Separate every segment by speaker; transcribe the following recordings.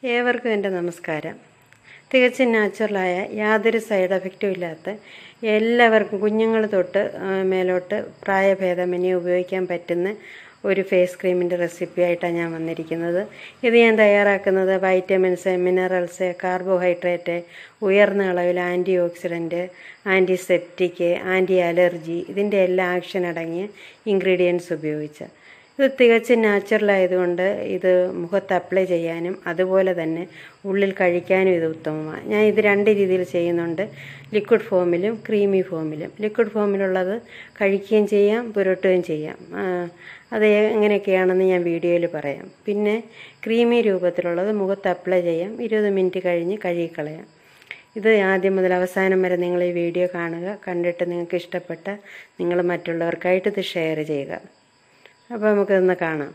Speaker 1: ഏവർക്കും എൻ്റെ നമസ്കാരം. തികച്ചും നാച്ചുറലായ യാതൊരു സൈഡ് എഫക്റ്റും ഇല്ലാത്ത എല്ലാവർക്കും കുഞ്ഞുങ്ങൾ തൊട്ട് മേലോട്ട് പ്രായഭേദമന്യേ ഉപയോഗിക്കാൻ പറ്റുന്ന ഒരു ഫേസ് ക്രീമിൻ്റെ റെസിപ്പി ആയിട്ടാണ് ഞാൻ വന്നിരിക്കുന്നത്. ഇത് ഞാൻ തയ്യാറാക്കുന്നത് വൈറ്റമിൻസ്, മിനറൽസ്, കാർബോഹൈഡ്രേറ്റ്, ഉയർന്ന അളവിൽ anti oxidant, antiseptic, anti allergy ഇതിൻ്റെ എല്ലാ ആക്ഷൻ അടങ്ങിയ ഇൻഗ്രീഡിയൻസ് ഉപയോഗിച്ച്. ഇത് തികച്ചും നാച്ചുറലായതുകൊണ്ട് ഇത് മുഖത്ത് അപ്ലൈ ചെയ്യാനും അതുപോലെ തന്നെ ഉള്ളിൽ കഴിക്കാനും ഇത് ഉത്തമമാണ്. ഞാൻ ഇത് രണ്ട് രീതിയിൽ ചെയ്യുന്നുണ്ട്, ലിക്വിഡ് ഫോമിലും ക്രീമി ഫോമിലും. ലിക്വിഡ് ഫോമിലുള്ളത് കഴിക്കുകയും ചെയ്യാം, പുരട്ടുകയും ചെയ്യാം. അത് എങ്ങനെയൊക്കെയാണെന്ന് ഞാൻ വീഡിയോയിൽ പറയാം. പിന്നെ ക്രീമി രൂപത്തിലുള്ളത് മുഖത്ത് അപ്ലൈ ചെയ്യാം, 20 മിനിറ്റ് കഴിഞ്ഞ് കഴുകിക്കളയാം. ഇത് ആദ്യം മുതൽ അവസാനം വരെ നിങ്ങൾ ഈ വീഡിയോ കാണുക. കണ്ടിട്ട് നിങ്ങൾക്ക് ഇഷ്ടപ്പെട്ട നിങ്ങൾ മറ്റുള്ളവർക്കായിട്ട് ഇത് ഷെയർ ചെയ്യുക. അപ്പോൾ നമുക്കിതൊന്ന് കാണാം.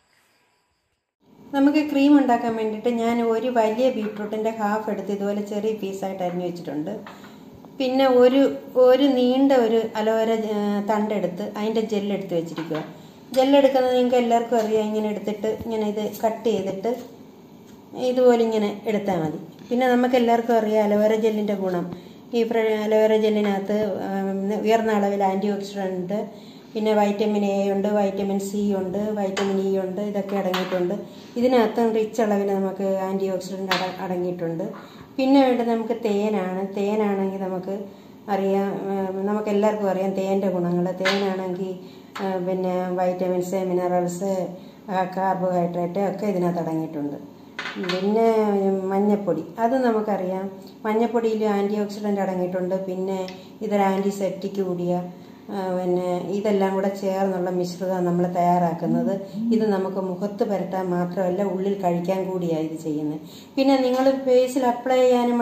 Speaker 1: നമുക്ക് ക്രീം ഉണ്ടാക്കാൻ വേണ്ടിയിട്ട് ഞാൻ ഒരു വലിയ ബീട്രൂട്ടിൻ്റെ ഹാഫ് എടുത്ത് ഇതുപോലെ ചെറിയ പീസായിട്ട് അരിഞ്ഞു വെച്ചിട്ടുണ്ട്. പിന്നെ ഒരു നീണ്ട ഒരു അലോവേര തണ്ടെടുത്ത് അതിൻ്റെ ജെല്ലെടുത്ത് വെച്ചിരിക്കുക. ജെല്ലെടുക്കുന്നത് നിങ്ങൾക്ക് എല്ലാവർക്കും അറിയാം. ഇങ്ങനെ എടുത്തിട്ട് ഇങ്ങനെ ഇത് കട്ട് ചെയ്തിട്ട് ഇതുപോലെ ഇങ്ങനെ എടുത്താൽ മതി. പിന്നെ നമുക്ക് എല്ലാവർക്കും അറിയാം അലോവേര ജെല്ലിൻ്റെ ഗുണം. ഈ അലോവേര ജെല്ലിനകത്ത് ഉയർന്ന അളവിൽ ആൻറ്റി ഓക്സിഡൻറ്റ്, പിന്നെ വൈറ്റമിൻ എ ഉണ്ട്, വൈറ്റമിൻ സി ഉണ്ട്, വൈറ്റമിൻ ഇ ഉണ്ട്, ഇതൊക്കെ അടങ്ങിയിട്ടുണ്ട്. ഇതിനകത്തും റിച്ച് അളവിൽ നമുക്ക് ആൻറ്റി ഓക്സിഡൻ്റ് അടങ്ങിയിട്ടുണ്ട്. പിന്നെ വേണ്ടത് നമുക്ക് തേനാണ്. തേനാണെങ്കിൽ നമുക്ക് അറിയാം, നമുക്ക് എല്ലാവർക്കും അറിയാം തേൻ്റെ ഗുണങ്ങൾ. തേനാണെങ്കിൽ പിന്നെ വൈറ്റമിൻസ്, മിനറൽസ്, കാർബോഹൈഡ്രേറ്റ് ഒക്കെ ഇതിനകത്ത് അടങ്ങിയിട്ടുണ്ട്. പിന്നെ മഞ്ഞപ്പൊടി, അത് നമുക്കറിയാം. മഞ്ഞപ്പൊടിയിൽ ആൻറ്റി ഓക്സിഡൻ്റ് അടങ്ങിയിട്ടുണ്ട്. പിന്നെ ഇതൊരു ആൻറ്റിസെപ്റ്റിക് കൂടിയ പിന്നെ ഇതെല്ലാം കൂടെ ചേർന്നുള്ള മിശ്രിതം നമ്മൾ തയ്യാറാക്കുന്നത്. ഇത് നമുക്ക് മുഖത്ത് പുരട്ടാൻ മാത്രമല്ല ഉള്ളിൽ കഴിക്കാൻ കൂടിയാണ് ഇത് ചെയ്യുന്നത്. പിന്നെ നിങ്ങൾ ഫേസിൽ അപ്ലൈ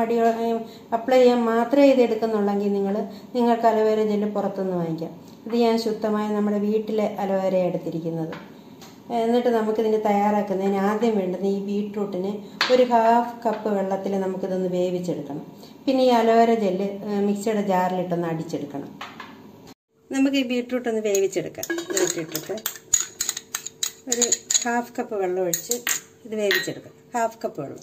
Speaker 1: ചെയ്യാൻ മാത്രമേ ഇത് എടുക്കുന്നുള്ളെങ്കിൽ നിങ്ങൾക്ക് അലോവേര ജെല്ല് പുറത്തുനിന്ന് വാങ്ങിക്കാം. ഇത് ഞാൻ ശുദ്ധമായ നമ്മുടെ വീട്ടിലെ അലോവേര എടുത്തിരിക്കുന്നത്. എന്നിട്ട് നമുക്കിതിന് തയ്യാറാക്കുന്നതിന് ആദ്യം വേണ്ടത് ഈ ബീട്രൂട്ടിന് ഒരു ഹാഫ് കപ്പ് വെള്ളത്തിൽ നമുക്കിതൊന്ന് വേവിച്ചെടുക്കണം. പിന്നെ ഈ അലോവേര ജെല്ല് മിക്സിയുടെ ജാറിലിട്ടൊന്ന് അടിച്ചെടുക്കണം. നമുക്ക് ഈ ബീട്രൂട്ട് ഒന്ന് വേവിച്ചെടുക്കാം. ഇട്ടിട്ട് ഒരു ഹാഫ് കപ്പ് വെള്ളം ഒഴിച്ച് ഇത് വേവിച്ചെടുക്കാം. ഹാഫ് കപ്പ് വെള്ളം.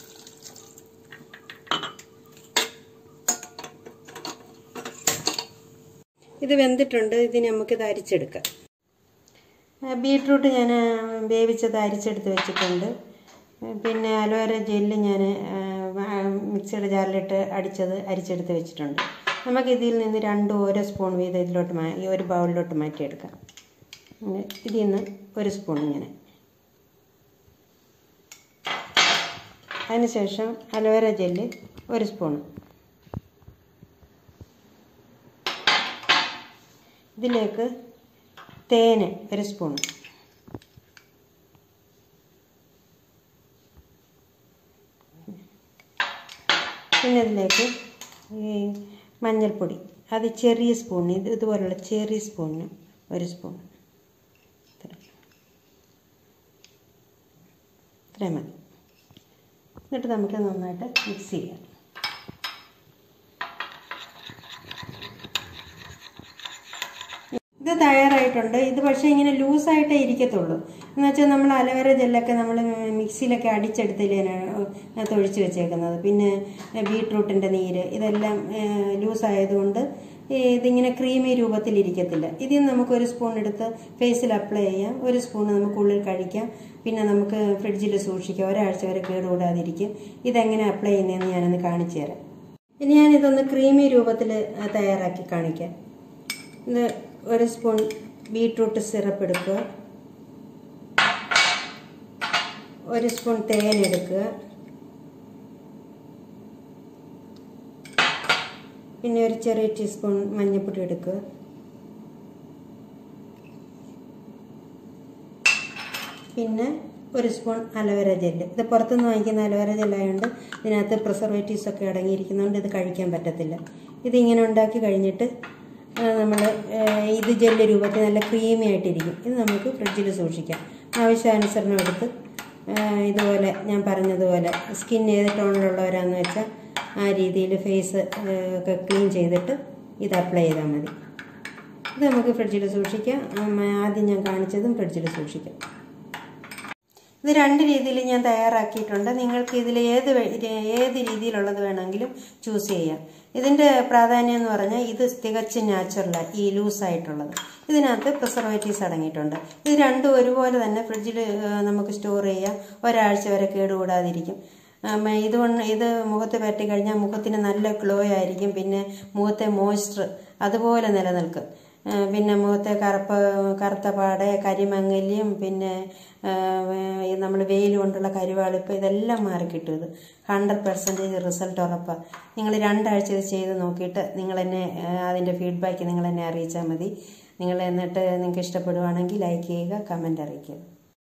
Speaker 1: ഇത് വെന്തിട്ടുണ്ട്. ഇതിന് നമുക്കിത് അരിച്ചെടുക്കാം. ബീട്രൂട്ട് ഞാൻ വേവിച്ചത് അരിച്ചെടുത്ത് വെച്ചിട്ടുണ്ട്. പിന്നെ അലോവേര ജെല്ല് ഞാൻ മിക്സിയുടെ ജാറിലിട്ട് അരിച്ചെടുത്ത് വെച്ചിട്ടുണ്ട്. നമുക്കിതിൽ നിന്ന് ഓരോ സ്പൂൺ വീതം ഒരു ബൗളിലോട്ട് മാറ്റിയെടുക്കാം. ഇതിൽ നിന്ന് ഒരു സ്പൂൺ ഇങ്ങനെ. അതിനുശേഷം അലോവേര ജെല്ല് ഒരു സ്പൂൺ. ഇതിലേക്ക് തേന് ഒരു സ്പൂൺ. പിന്നെ ഇതിലേക്ക് ഈ മഞ്ഞൾപ്പൊടി, അത് ചെറിയ സ്പൂണിന്, ഇതുപോലുള്ള ചെറിയ സ്പൂണിന് ഒരു സ്പൂൺ. ഇത്രയും മതി. എന്നിട്ട് നമുക്ക് നന്നായിട്ട് മിക്സ് ചെയ്യാം. ഇത് തയ്യാറായിട്ടുണ്ട്. ഇത് പക്ഷേ ഇങ്ങനെ ലൂസായിട്ടേ ഇരിക്കത്തുള്ളൂ. എന്നുവെച്ചാൽ നമ്മൾ അലോവേര ജെല്ലൊക്കെ നമ്മൾ മിക്സിയിലൊക്കെ അടിച്ചെടുത്തതിലാണ് ഒഴിച്ച് വെച്ചേക്കുന്നത്. പിന്നെ ബീട്രൂട്ടിൻ്റെ നീര് ഇതെല്ലാം ലൂസായതുകൊണ്ട് ഇതിങ്ങനെ ക്രീമി രൂപത്തിലിരിക്കത്തില്ല. ഇതിൽ നമുക്കൊരു സ്പൂൺ എടുത്ത് ഫേസിൽ അപ്ലൈ ചെയ്യാം, ഒരു സ്പൂൺ നമുക്ക് ഉള്ളിൽ കഴിക്കാം. പിന്നെ നമുക്ക് ഫ്രിഡ്ജിൽ സൂക്ഷിക്കാം, ഒരാഴ്ച വരെ കേടുകൂടാതിരിക്കും. ഇതെങ്ങനെ അപ്ലൈ ചെയ്യുന്നതെന്ന് ഞാനൊന്ന് കാണിച്ചു തരാം. ഇനി ഞാനിതൊന്ന് ക്രീമി രൂപത്തിൽ തയ്യാറാക്കി കാണിക്കാം. ഇത് ഒരു സ്പൂൺ ബീട്രൂട്ട് സിറപ്പ് എടുക്കുക, ഒരു സ്പൂൺ തേൻ എടുക്കുക, പിന്നെ ഒരു ചെറിയ ടീസ്പൂൺ മഞ്ഞൾപ്പൊടി എടുക്കുക, പിന്നെ ഒരു സ്പൂൺ അലോവേര ജെല്ല്. ഇത് പുറത്തുനിന്ന് വാങ്ങിക്കുന്ന അലോവേര ജെല്ലായതുകൊണ്ട് ഇതിനകത്ത് പ്രിസർവേറ്റീവ്സ് ഒക്കെ അടങ്ങിയിരിക്കുന്നതുകൊണ്ട് ഇത് കഴിക്കാൻ പറ്റത്തില്ല. ഇതിങ്ങനെ ഉണ്ടാക്കി കഴിഞ്ഞിട്ട് നമ്മൾ ഇത് ജെല്ല് രൂപത്തിൽ നല്ല ക്രീമി ആയിട്ടിരിക്കും. ഇത് നമുക്ക് ഫ്രിഡ്ജിൽ സൂക്ഷിക്കാം. ആവശ്യാനുസരണം എടുത്ത് ഇതുപോലെ ഞാൻ പറഞ്ഞതുപോലെ സ്കിൻ ഏത് ടോണിലുള്ളവരാണെന്ന് വെച്ചാൽ ആ രീതിയിൽ ഫേസ് ഒക്കെ ക്ലീൻ ചെയ്തിട്ട് ഇത് അപ്ലൈ ചെയ്താൽ മതി. ഇത് നമുക്ക് ഫ്രിഡ്ജിൽ സൂക്ഷിക്കാം. ആദ്യം ഞാൻ കാണിച്ചതും ഫ്രിഡ്ജിൽ സൂക്ഷിക്കാം. ഇത് 2 രീതിയിൽ ഞാൻ തയ്യാറാക്കിയിട്ടുണ്ട്. നിങ്ങൾക്ക് ഇതിൽ ഏത് രീതിയിലുള്ളത് വേണമെങ്കിലും ചൂസ് ചെയ്യാം. ഇതിൻ്റെ പ്രാധാന്യം എന്ന് പറഞ്ഞാൽ ഇത് തികച്ചും നാച്ചുറലാണ്, ഈ ലൂസായിട്ടുള്ളത്. ഇതിനകത്ത് പ്രിസർവേറ്റീവ്സ് അടങ്ങിയിട്ടുണ്ട്. ഇത് രണ്ടും ഒരുപോലെ തന്നെ ഫ്രിഡ്ജിൽ നമുക്ക് സ്റ്റോർ ചെയ്യാം, ഒരാഴ്ച വരെ കേടുകൂടാതിരിക്കും. ഇത് മുഖത്ത് പരട്ടി കഴിഞ്ഞാൽ മുഖത്തിന് നല്ല ഗ്ലോ ആയിരിക്കും. പിന്നെ മുഖത്തെ മോയ്സ്ചർ അതുപോലെ നിലനിൽക്കും. പിന്നെ മുഖത്തെ കറുത്ത പാട്, കരിമങ്ങല്യം, പിന്നെ നമ്മൾ വെയിൽ കൊണ്ടുള്ള കരിവാളിപ്പ് ഇതെല്ലാം മാറിക്കിട്ടും. ഇത് 100% റിസൾട്ട് ഉറപ്പാണ്. നിങ്ങൾ 2 ആഴ്ച ഇത് ചെയ്ത് നോക്കിയിട്ട് നിങ്ങളെന്നെ അതിൻ്റെ ഫീഡ്ബാക്ക് നിങ്ങളെന്നെ അറിയിച്ചാൽ മതി. എന്നിട്ട് നിങ്ങൾക്ക് ഇഷ്ടപ്പെടുവാണെങ്കിൽ ലൈക്ക് ചെയ്യുക, കമൻറ്റ് അറിയിക്കുക.